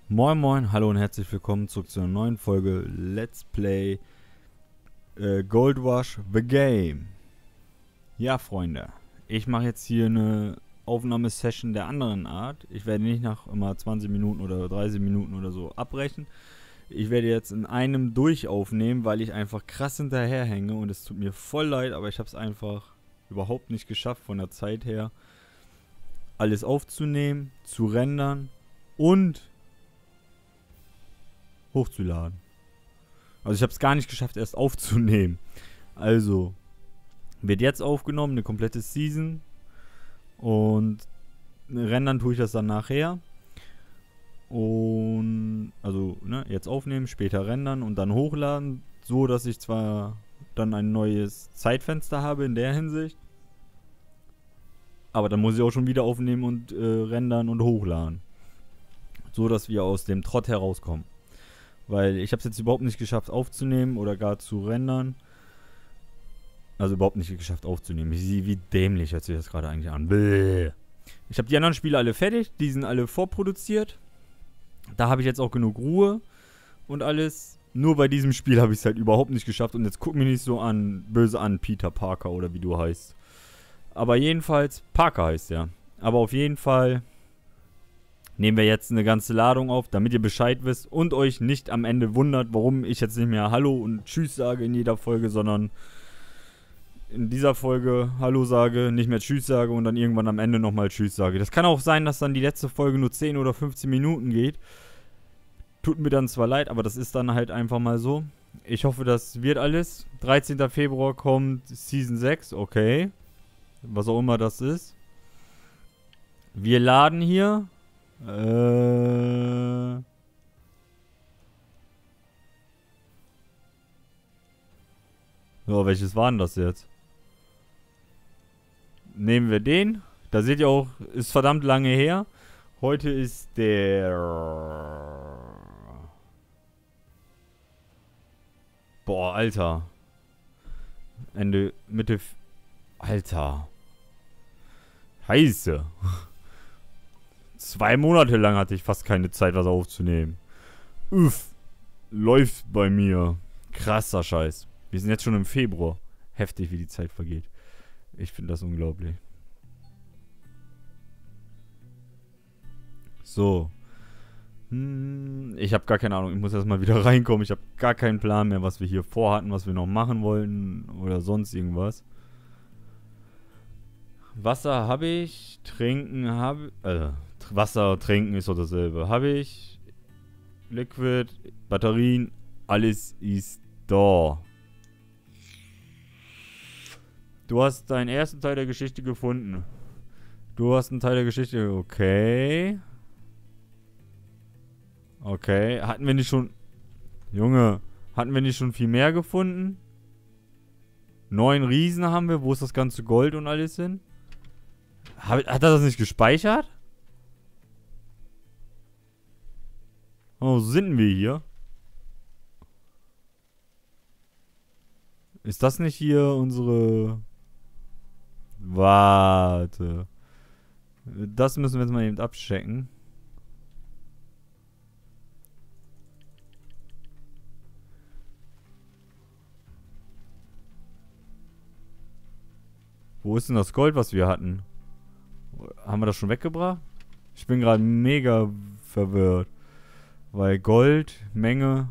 Moin moin, hallo und herzlich willkommen zurück zu einer neuen Folge Let's Play Gold Rush The Game. Ja, Freunde, ich mache jetzt hier eine Aufnahmesession der anderen Art. Ich werde nicht nach immer 20 Minuten oder 30 Minuten oder so abbrechen. Ich werde jetzt in einem durchaufnehmen, weil ich einfach krass hinterherhänge und es tut mir voll leid, aber ich habe es einfach überhaupt nicht geschafft von der Zeit her, alles aufzunehmen, zu rendern und hochzuladen. Also ich habe es gar nicht geschafft, erst aufzunehmen. Also, wird jetzt aufgenommen, eine komplette Season. Und rendern tue ich das dann nachher. Und, also, ne, jetzt aufnehmen, später rendern und dann hochladen. So, dass ich zwar dann ein neues Zeitfenster habe in der Hinsicht. Aber dann muss ich auch schon wieder aufnehmen und rendern und hochladen. So, dass wir aus dem Trott herauskommen. Weil ich habe es jetzt überhaupt nicht geschafft aufzunehmen oder gar zu rendern. Also überhaupt nicht geschafft aufzunehmen. Wie dämlich hört sich das gerade eigentlich an. Bäh. Ich habe die anderen Spiele alle fertig. Die sind alle vorproduziert. Da habe ich jetzt auch genug Ruhe und alles. Nur bei diesem Spiel habe ich es halt überhaupt nicht geschafft. Und jetzt guck mich nicht so an, böse an, Peter Parker oder wie du heißt. Aber jedenfalls, Parker heißt der. Aber auf jeden Fall nehmen wir jetzt eine ganze Ladung auf, damit ihr Bescheid wisst und euch nicht am Ende wundert, warum ich jetzt nicht mehr Hallo und Tschüss sage in jeder Folge, sondern in dieser Folge Hallo sage, nicht mehr Tschüss sage und dann irgendwann am Ende nochmal Tschüss sage. Das kann auch sein, dass dann die letzte Folge nur 10 oder 15 Minuten geht. Tut mir dann zwar leid, aber das ist dann halt einfach mal so. Ich hoffe, das wird alles. 13. Februar kommt Season 6, okay. Was auch immer das ist. Wir laden hier. So, welches war denn das jetzt? Nehmen wir den. Da seht ihr auch, ist verdammt lange her. Heute ist der... Boah, Alter. Mitte... Alter. Scheiße. 2 Monate lang hatte ich fast keine Zeit, was aufzunehmen. Uff. Läuft bei mir. Krasser Scheiß. Wir sind jetzt schon im Februar. Heftig, wie die Zeit vergeht. Ich finde das unglaublich. So. Ich habe gar keine Ahnung. Ich muss erstmal wieder reinkommen. Ich habe gar keinen Plan mehr, was wir hier vorhatten, was wir noch machen wollten oder sonst irgendwas. Wasser habe ich. Trinken habe ich. Wasser, trinken ist doch dasselbe. Habe ich. Liquid, Batterien. Alles ist da. Du hast deinen ersten Teil der Geschichte gefunden. Du hast einen Teil der Geschichte. Okay. Okay. Hatten wir nicht schon... Junge, hatten wir nicht schon viel mehr gefunden? 9 Riesen haben wir. Wo ist das ganze Gold und alles hin? Hat er das nicht gespeichert? Oh, sind wir hier? Ist das nicht hier unsere... Warte. Das müssen wir jetzt mal eben abchecken. Wo ist denn das Gold, was wir hatten? Haben wir das schon weggebracht? Ich bin gerade mega verwirrt. Weil Gold, Menge...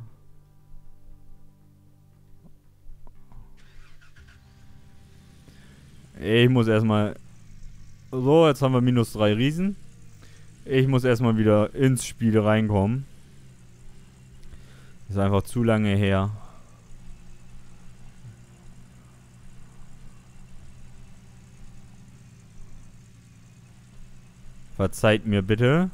Ich muss erstmal... So, jetzt haben wir minus 3 Riesen. Ich muss erstmal wieder ins Spiel reinkommen. Ist einfach zu lange her. Verzeiht mir bitte.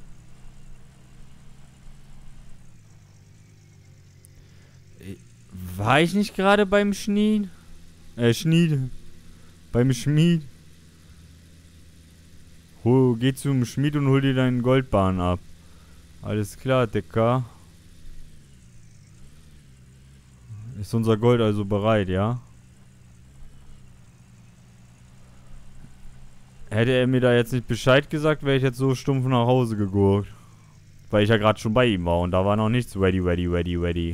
War ich nicht gerade beim Schmied? Schmied. Beim Schmied. Geh zum Schmied und hol dir deinen Goldbarren ab. Alles klar, Dicker. Ist unser Gold also bereit, ja? Hätte er mir da jetzt nicht Bescheid gesagt, wäre ich jetzt so stumpf nach Hause gegurkt. Weil ich ja gerade schon bei ihm war und da war noch nichts ready.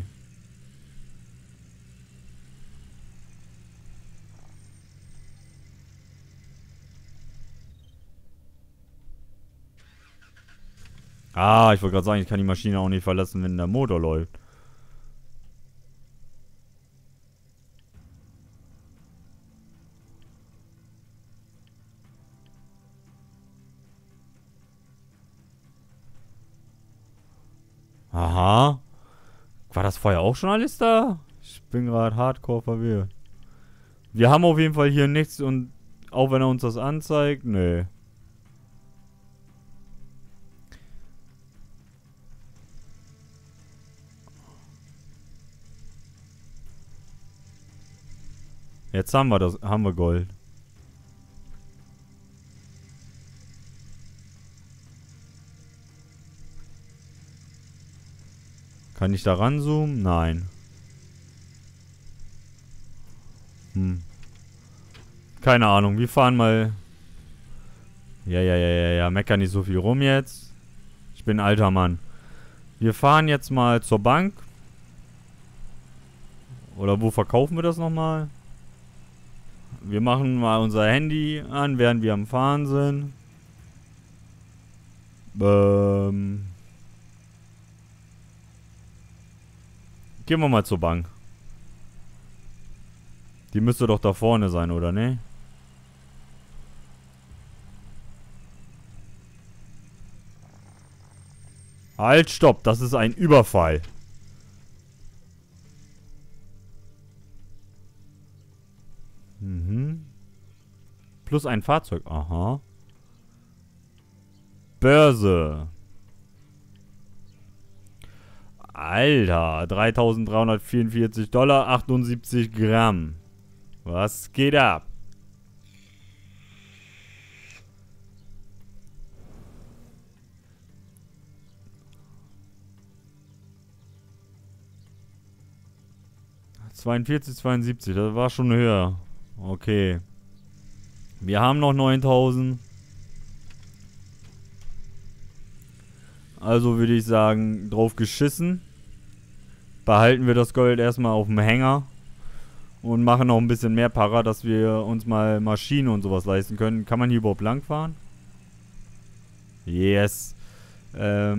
Ah, ich wollte gerade sagen, ich kann die Maschine auch nicht verlassen, wenn der Motor läuft. Aha. War das vorher auch schon alles da? Ich bin gerade hardcore verwirrt. Wir haben auf jeden Fall hier nichts und auch wenn er uns das anzeigt, nö. Jetzt haben wir Gold. Kann ich da ranzoomen? Nein. Keine Ahnung, wir fahren mal. Ja, mecker nicht so viel rum jetzt. Ich bin ein alter Mann. Wir fahren jetzt mal zur Bank. Oder wo verkaufen wir das nochmal? Wir machen mal unser Handy an, während wir am Fahren sind. Gehen wir mal zur Bank. Die müsste doch da vorne sein, oder ne? Halt, stopp, das ist ein Überfall. Plus ein Fahrzeug, aha. Börse. Alter, 3.344 Dollar, 78 Gramm. Was geht ab? $42,72, das war schon höher. Okay. Wir haben noch 9.000. Also würde ich sagen, drauf geschissen. Behalten wir das Gold erstmal auf dem Hänger. Und machen noch ein bisschen mehr Para, dass wir uns mal Maschinen und sowas leisten können. Kann man hier überhaupt langfahren? Yes. Hier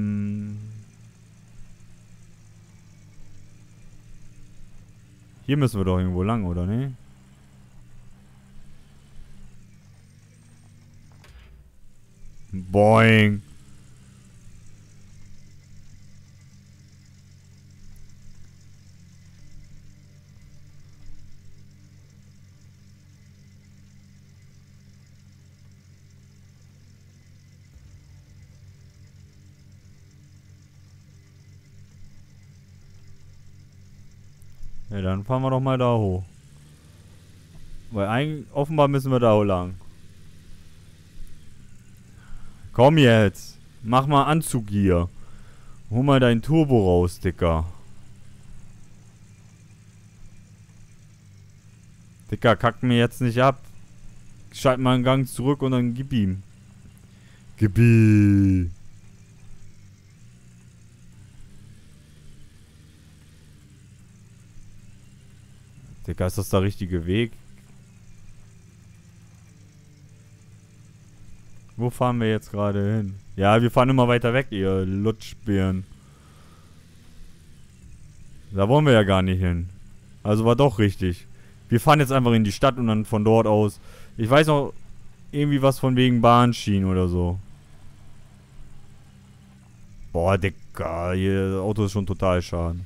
müssen wir doch irgendwo lang, oder ne? Boing. Ja, dann fahren wir doch mal da hoch. Weil offenbar müssen wir da hoch lang. Komm jetzt. Mach mal Anzug hier. Hol mal dein Turbo raus, Dicker. Dicker, kack mir jetzt nicht ab. Schalt mal einen Gang zurück und dann gib ihm. Gib ihm. Digga, ist das der richtige Weg? Wo fahren wir jetzt gerade hin? Ja, wir fahren immer weiter weg, ihr Lutschbirnen. Da wollen wir ja gar nicht hin. Also war doch richtig. Wir fahren jetzt einfach in die Stadt und dann von dort aus. Ich weiß noch irgendwie was von wegen Bahnschienen oder so. Boah, Digga, hier, das Auto ist schon total schaden.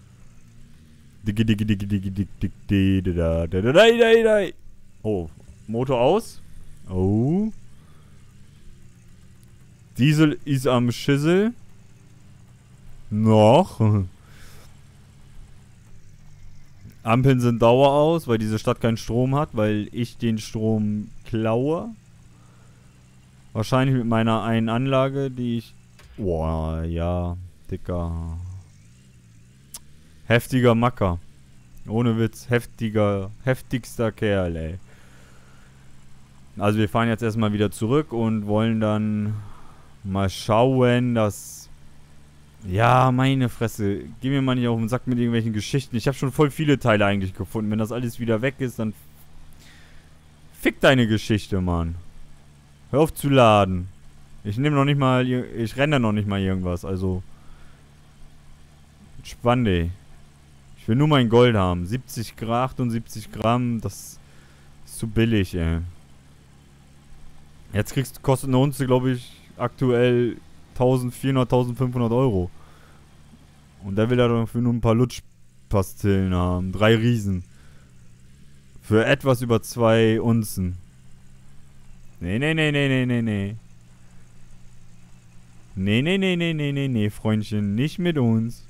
Oh, Motor aus. Oh. Diesel ist am Schissel. Noch. Ampeln sind Dauer aus, weil diese Stadt keinen Strom hat, weil ich den Strom klaue. Wahrscheinlich mit meiner einen Anlage, die ich... Boah, ja, Dicker. Heftiger Macker. Ohne Witz, heftigster Kerl, ey. Also wir fahren jetzt erstmal wieder zurück und wollen dann mal schauen, dass Ja, meine Fresse. Geh mir mal nicht auf den Sack mit irgendwelchen Geschichten. Ich habe schon voll viele Teile eigentlich gefunden. Wenn das alles wieder weg ist, dann fick deine Geschichte, Mann. Hör auf zu laden. Ich nehme noch nicht mal, ich renne noch nicht mal irgendwas, also entspann dich. Ich will nur mein Gold haben. 70 Gramm, 78 Gramm, das ist zu billig, ey. Jetzt kostet eine Unze, glaube ich, aktuell 1400, 1500 Euro. Und der will da dafür nur ein paar Lutschpastillen haben. 3 Riesen. Für etwas über 2 Unzen. Nee, nee, nee, nee, nee, nee, nee. Nee, nee, nee, nee, nee, nee, nee, Freundchen. Nicht mit uns.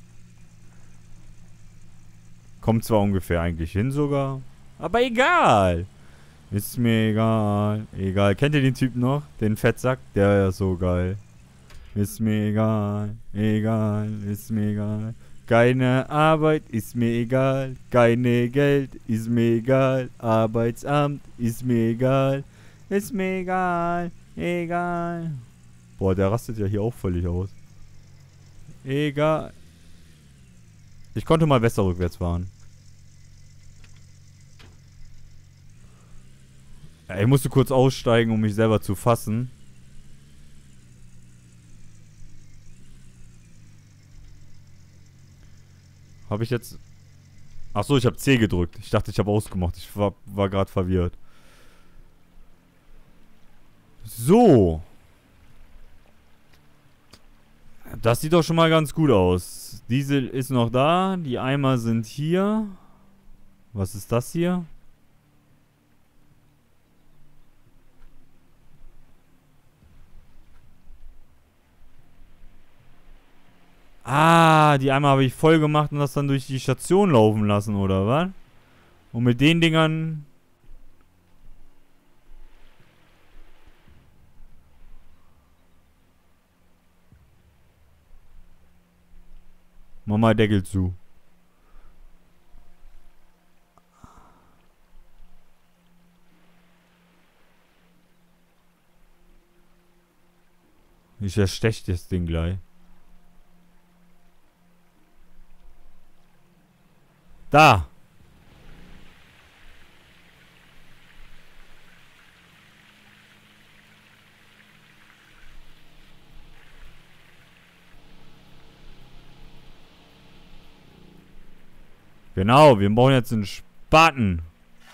Kommt zwar ungefähr eigentlich hin sogar. Aber egal. Ist mir egal. Egal. Kennt ihr den Typen noch? Den Fettsack? Der ist so geil. Ist mir egal. Egal. Ist mir egal. Keine Arbeit ist mir egal. Keine Geld ist mir egal. Arbeitsamt ist mir egal. Ist mir egal. Egal. Boah, der rastet ja hier auch völlig aus. Egal. Ich konnte mal besser rückwärts fahren. Ja, ich musste kurz aussteigen, um mich selber zu fassen. Habe ich jetzt... Achso, ich habe C gedrückt. Ich dachte, ich habe ausgemacht. Ich war gerade verwirrt. So. Das sieht doch schon mal ganz gut aus. Diesel ist noch da. Die Eimer sind hier. Was ist das hier? Ah, die Eimer habe ich voll gemacht und das dann durch die Station laufen lassen, oder was? Und mit den Dingern... Mach mal Deckel zu. Ich erstech das Ding gleich. Da! Genau, wir brauchen jetzt einen Spaten.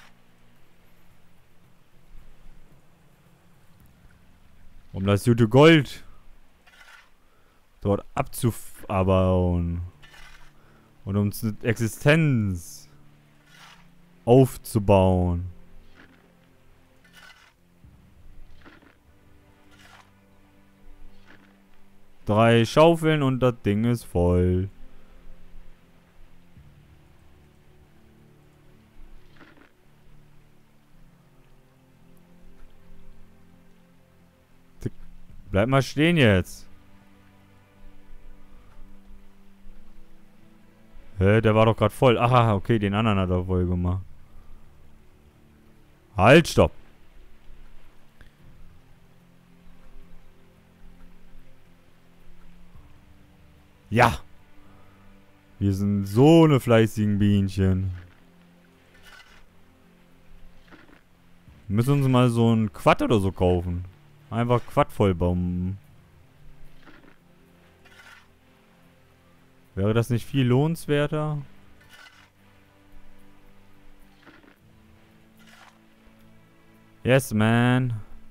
Um das gute Gold dort abzubauen. Und um eine Existenz aufzubauen. Drei Schaufeln und das Ding ist voll. Bleib mal stehen jetzt. Hä, der war doch gerade voll. Aha, okay, den anderen hat er voll gemacht. Halt, stopp. Ja. Wir sind so eine fleißigen Bienchen. Wir müssen uns mal so ein Quad oder so kaufen. Einfach Quad vollbomben. Wäre das nicht viel lohnenswerter? Yes, man.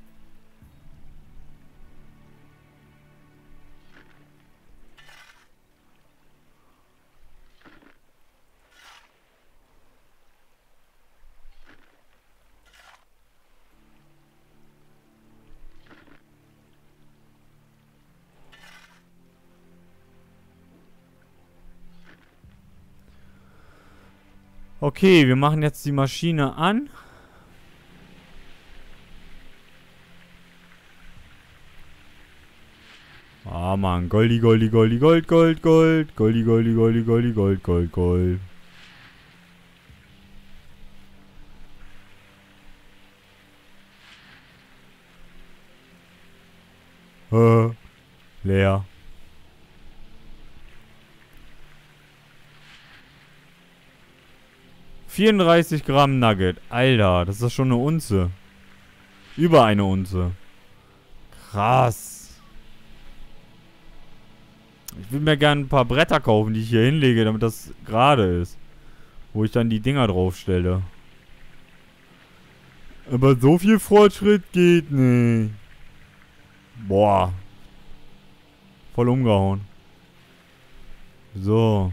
Okay, wir machen jetzt die Maschine an. Ah, Mann. Goldi, Goldi, Goldi, Gold, Gold, Gold. Goldi, Goldi, Goldi, Goldi, Gold, Gold, Gold. Leer. 34 Gramm Nugget. Alter, das ist doch schon eine Unze. Über eine Unze. Krass. Ich will mir gerne ein paar Bretter kaufen, die ich hier hinlege, damit das gerade ist. Wo ich dann die Dinger draufstelle. Aber so viel Fortschritt geht nicht. Boah. Voll umgehauen. So.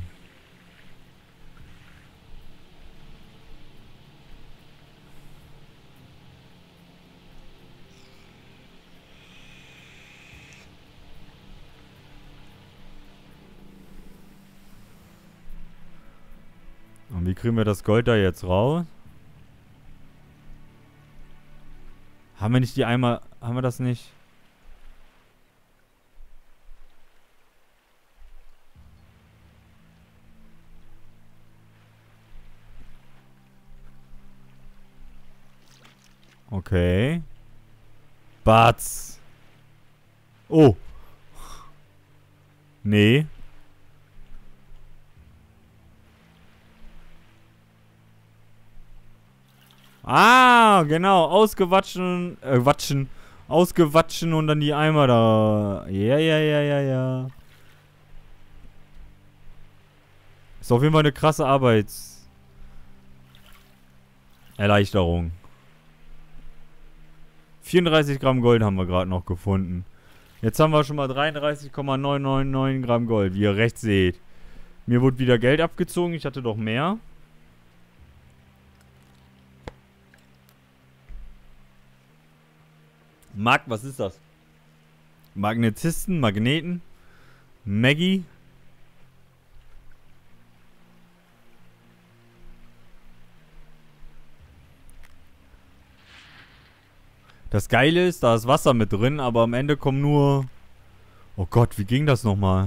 Und wie kriegen wir das Gold da jetzt raus? Haben wir nicht die Eimer... Haben wir das nicht? Okay. Batz. Oh. Nee. Ah, genau. Ausgewatschen. Watschen. Ausgewatschen und dann die Eimer da. Ja, ja, ja, ja, ja. Ist auf jeden Fall eine krasse Arbeitserleichterung. 34 Gramm Gold haben wir gerade noch gefunden. Jetzt haben wir schon mal 33,999 Gramm Gold, wie ihr rechts seht. Mir wurde wieder Geld abgezogen. Ich hatte doch mehr. Was ist das? Magnetisten, Magneten, Maggie. Das Geile ist, da ist Wasser mit drin, aber am Ende kommen nur... Oh Gott, wie ging das nochmal?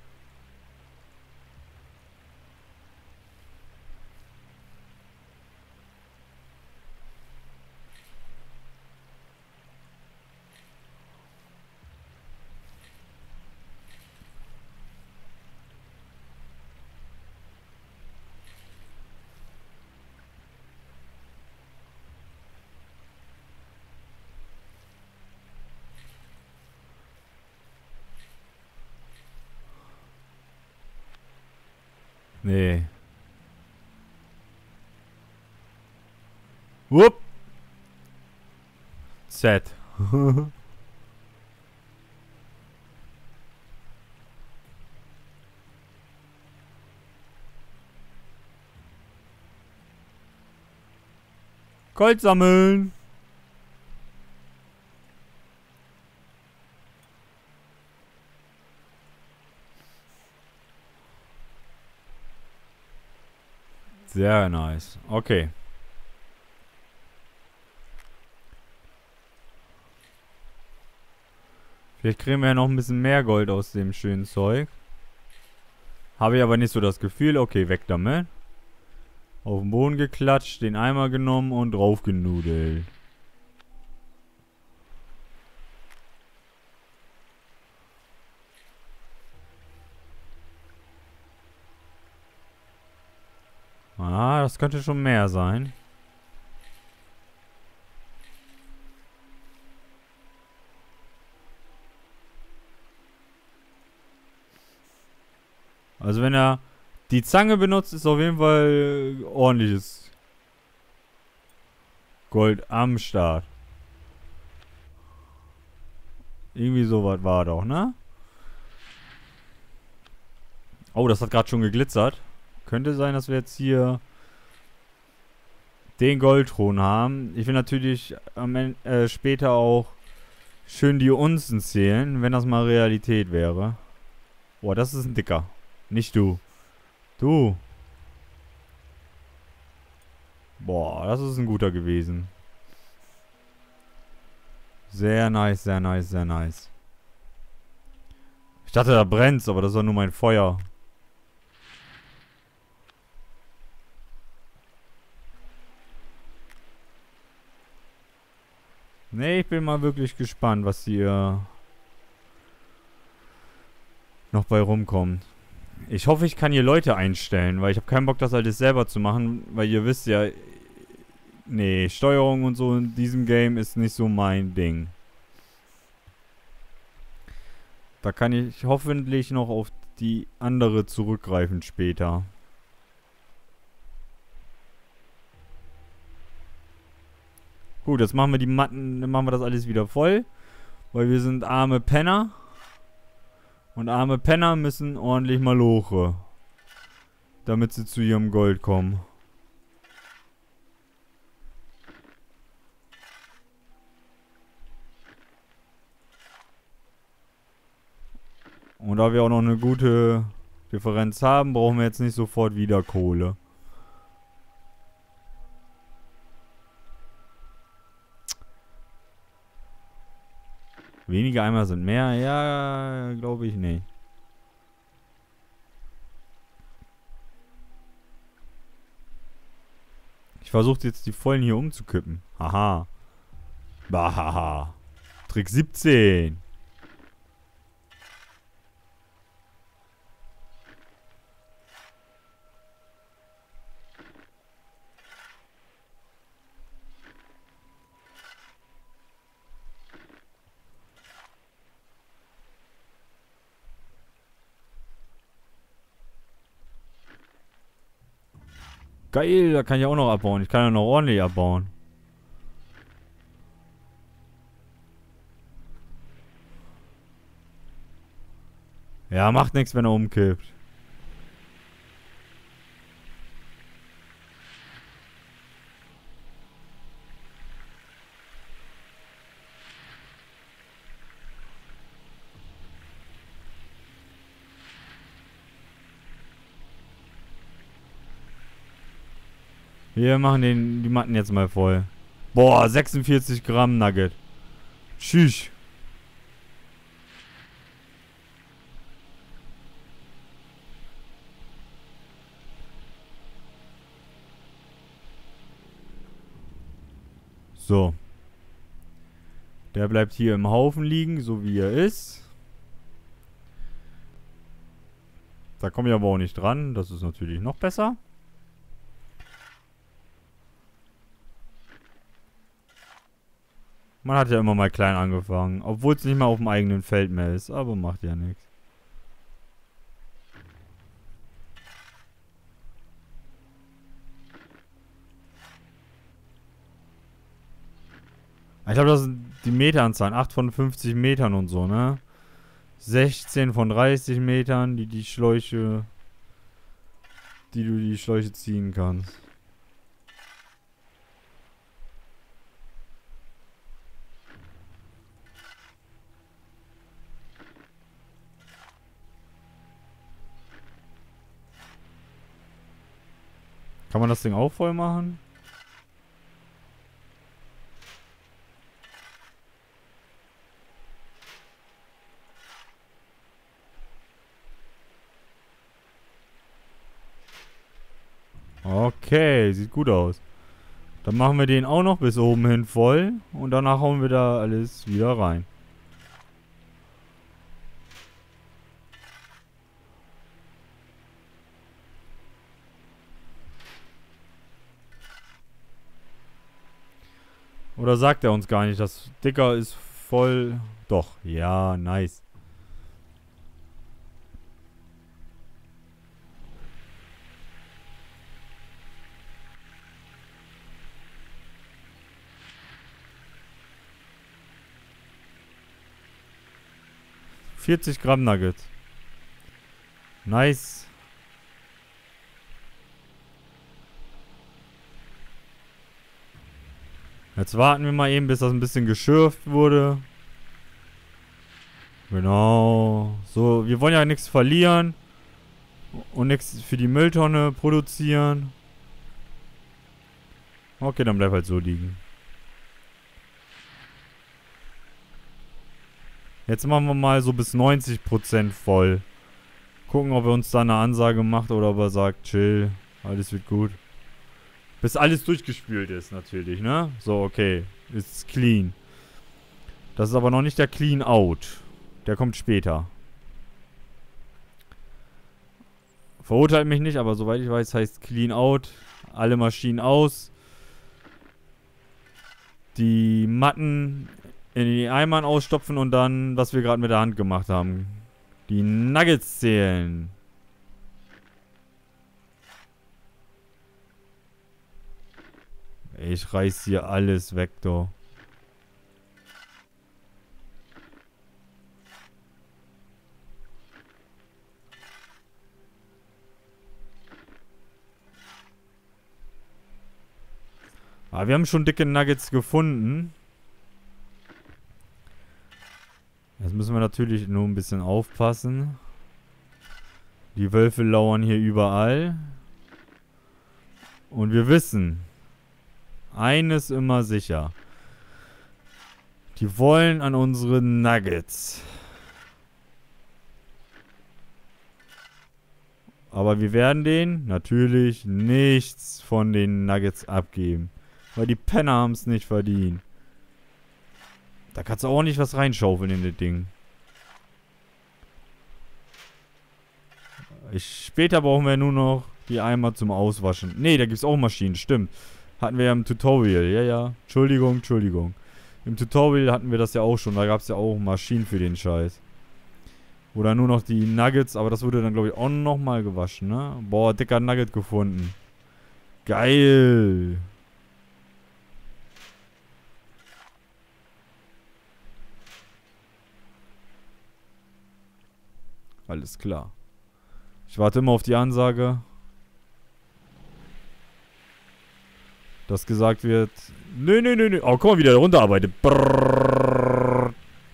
Nee. Whoop. Z. Gold sammeln. Sehr nice. Okay. Vielleicht kriegen wir ja noch ein bisschen mehr Gold aus dem schönen Zeug. Habe ich aber nicht so das Gefühl. Okay, weg damit. Auf den Boden geklatscht, den Eimer genommen und drauf genudelt. Ah, das könnte schon mehr sein. Also wenn er die Zange benutzt, ist auf jeden Fall ordentliches Gold am Start. Irgendwie sowas war doch, ne? Oh, das hat gerade schon geglitzert. Könnte sein, dass wir jetzt hier den Goldthron haben. Ich will natürlich am Ende, später auch schön die Unzen zählen, wenn das mal Realität wäre. Boah, das ist ein dicker. Nicht du. Du. Boah, das ist ein guter gewesen. Sehr nice, sehr nice, sehr nice. Ich dachte, da brennt's, aber das war nur mein Feuer. Nee, ich bin mal wirklich gespannt, was hier noch bei rumkommt. Ich hoffe, ich kann hier Leute einstellen, weil ich habe keinen Bock, das alles selber zu machen, weil ihr wisst ja, nee, Steuerung und so in diesem Game ist nicht so mein Ding. Da kann ich hoffentlich noch auf die andere zurückgreifen später. Gut, jetzt machen wir die Matten, dann machen wir das alles wieder voll, weil wir sind arme Penner. Und arme Penner müssen ordentlich Maloche, damit sie zu ihrem Gold kommen. Und da wir auch noch eine gute Differenz haben, brauchen wir jetzt nicht sofort wieder Kohle. Wenige Eimer sind mehr? Ja, glaube ich nicht. Ich versuche jetzt die vollen hier umzukippen. Haha. Bahaha. Trick 17. Geil, da kann ich auch noch abbauen. Ich kann ja noch ordentlich abbauen. Ja, macht nichts, wenn er umkippt. Wir machen die Matten jetzt mal voll. Boah, 46 Gramm Nugget. Tschüss. So. Der bleibt hier im Haufen liegen, so wie er ist. Da komme ich aber auch nicht dran. Das ist natürlich noch besser. Man hat ja immer mal klein angefangen. Obwohl es nicht mal auf dem eigenen Feld mehr ist. Aber macht ja nichts. Ich glaube, das sind die Meteranzahlen. 8 von 50 Metern und so, ne? 16 von 30 Metern, die Schläuche... die du die Schläuche ziehen kannst. Kann man das Ding auch voll machen? Okay, sieht gut aus. Dann machen wir den auch noch bis oben hin voll. Und danach hauen wir da alles wieder rein. Oder sagt er uns gar nicht, das Dicker ist voll... Doch, ja, nice. ...40 Gramm Nuggets. Nice. Jetzt warten wir mal eben, bis das ein bisschen geschürft wurde. Genau. So, wir wollen ja nichts verlieren. Und nichts für die Mülltonne produzieren. Okay, dann bleib halt so liegen. Jetzt machen wir mal so bis 90% voll. Gucken, ob er uns da eine Ansage macht oder ob er sagt, chill, alles wird gut. Bis alles durchgespült ist natürlich, ne? So, okay. Ist clean. Das ist aber noch nicht der Clean Out. Der kommt später. Verurteilt mich nicht, aber soweit ich weiß, heißt Clean Out. Alle Maschinen aus. Die Matten in die Eimern ausstopfen und dann, was wir gerade mit der Hand gemacht haben. Die Nuggets zählen. Ich reiß hier alles weg, doch. Aber wir haben schon dicke Nuggets gefunden. Jetzt müssen wir natürlich nur ein bisschen aufpassen. Die Wölfe lauern hier überall. Und wir wissen, eines immer sicher. Die wollen an unsere Nuggets. Aber wir werden denen natürlich nichts von den Nuggets abgeben. Weil die Penner haben es nicht verdient. Da kannst du auch nicht was reinschaufeln in das Ding. Später brauchen wir nur noch die Eimer zum Auswaschen. Ne, da gibt es auch Maschinen, stimmt. Hatten wir ja im Tutorial. Ja, ja. Entschuldigung. Im Tutorial hatten wir das ja auch schon. Da gab es ja auch Maschinen für den Scheiß. Oder nur noch die Nuggets. Aber das wurde dann, glaube ich, auch nochmal gewaschen, ne? Boah, dicker Nugget gefunden. Geil. Alles klar. Ich warte immer auf die Ansage. Dass gesagt wird. Nö. Oh, guck mal, wie der runterarbeitet. Brrrr.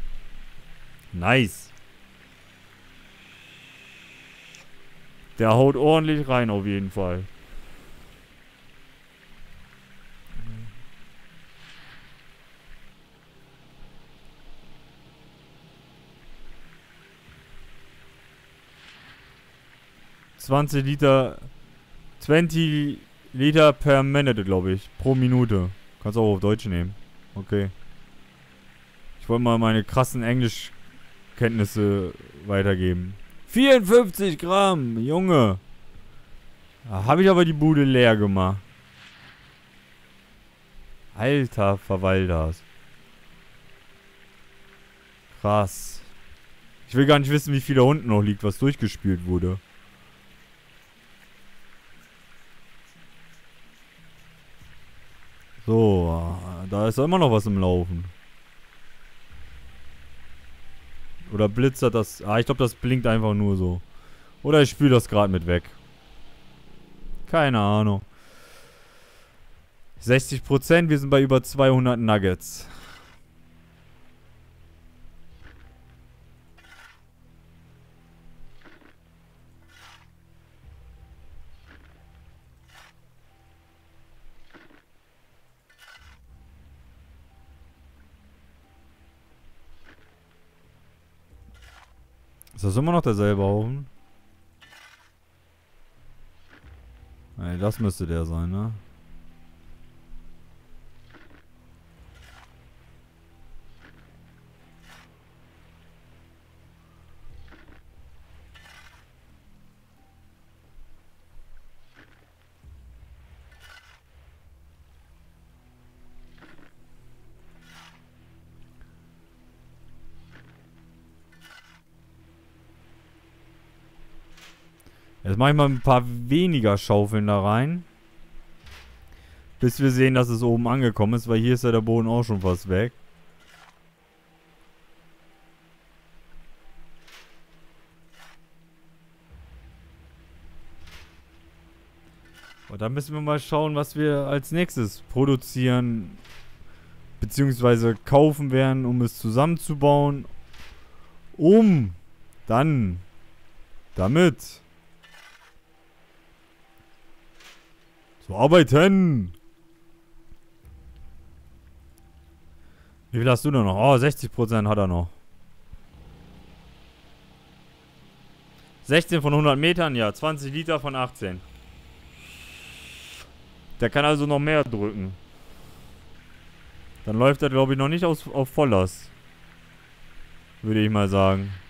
Nice. Der haut ordentlich rein auf jeden Fall. $20 Liter per Minute, glaube ich. Pro Minute. Kannst du auch auf Deutsch nehmen. Okay. Ich wollte mal meine krassen Englischkenntnisse weitergeben. 54 Gramm, Junge. Da habe ich aber die Bude leer gemacht. Alter Verwalters. Krass. Ich will gar nicht wissen, wie viel da unten noch liegt, was durchgespült wurde. So, da ist immer noch was im Laufen. Oder blitzert das... Ah, ich glaube, das blinkt einfach nur so. Oder ich spüle das gerade mit weg. Keine Ahnung. 60%, wir sind bei über 200 Nuggets. Ist das immer noch derselbe Haufen? Nee, das müsste der sein, ne? Jetzt mache ich mal ein paar weniger Schaufeln da rein. Bis wir sehen, dass es oben angekommen ist, weil hier ist ja der Boden auch schon fast weg. Und dann müssen wir mal schauen, was wir als nächstes produzieren beziehungsweise kaufen werden, um es zusammenzubauen. Um dann damit zu arbeiten. Wie viel hast du denn noch? Oh, 60% hat er noch. 16 von 100 Metern, ja. 20 Liter von 18. Der kann also noch mehr drücken. Dann läuft er, glaube ich, noch nicht auf Volllast. Würde ich mal sagen.